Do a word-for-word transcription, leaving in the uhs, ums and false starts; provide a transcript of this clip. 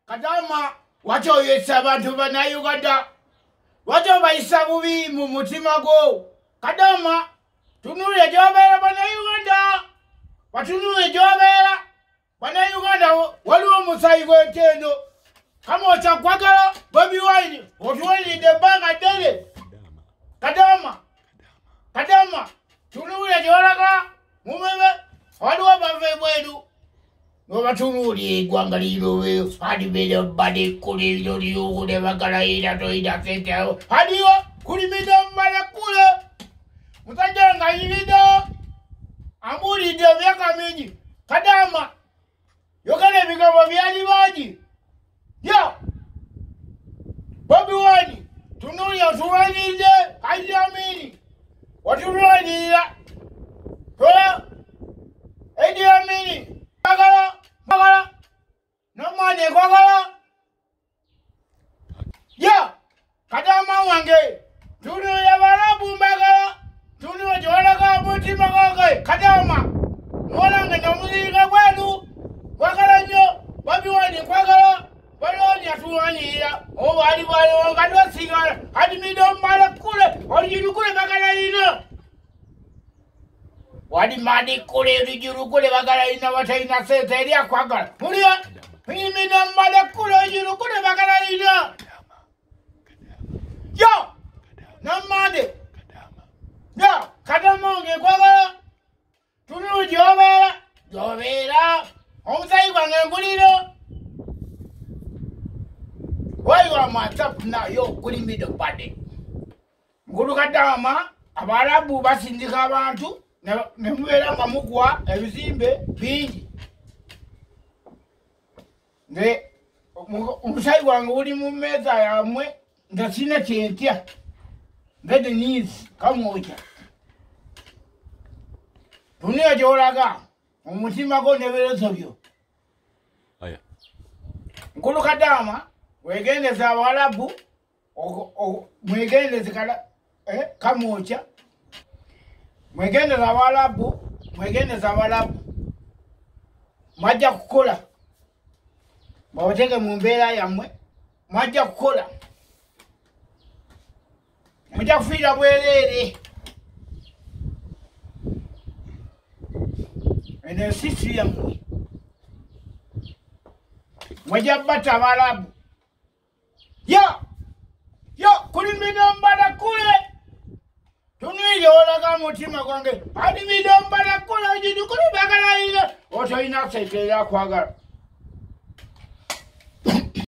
Kadaama wacho yesa abantu bana Uganda wacho bayisa bubi mu mutima go Kadaama tunule jobera bana Uganda watunule jobera bana Uganda waliwo musayi gw'entendo kama ochakwagala Bobi Wine otuwali de banga dele Kadaama Kadaama tunule jolaga mumebe waliwo bave bwedu no batunuli igwanga lirowe hadi bele bade kuli lori ugule bagala ida to ida kete hadi yo kuli midombala kule mutajanga ilido amuri de myaka mingi Kadaama yokale bigabo byali baji yo Bobi Wine tunuli otuwanide hadi amini watuwanira tola edi amini Bagala, bagala, no money, bagala. Yeah, Kadaama wange. Tunu ya barabu bagala. Tunu jola ka muti bagala. Kadaama. Wala ngena muziga kwenu. Bagala nyo, Bobi Wine bagala. Baloni atuwani ya. O bali bali wangadwa sigara. Hadi mido mala kule. Olijuru kule bagala ina. Wadi madi kule rijuru kule bagala ina wata ina sete elia kwagala. Mulia, mimi na mada kule rijuru kule bagala ina. Yo, na made. Yo, Kadaama unge kwagala. Tunu jovera, jovera. Omsai kwa ngengulilo. Why you are my top now, yo, kuli mido bade. Mkulu Kadaama, abarabu basi ndika abantu. Nemwera nga mugwa ebizimbe bingi ne omusayi wange uli mu meza yamwe nga sina kyentya ngede nizi kamoja dunia gyolaga omutima go neberezo byo aya nkulu Kadaama wegendeza Abarabu mwegendeze kala eh kamoja Mwegende za Abarabu, mwegende za Abarabu. Mwajja kukola. Mwateke mu mbeera yammwe, mwajja kukola. Mwajja kufiira bwereere. Eno sisi yammwe. Mwajja bata Abarabu. Yo! Yo! Kuli midombala kule! Tunile olaga mutima gwange hadi midombala kula jidu kuli bagala ile oto ina sekera kwagala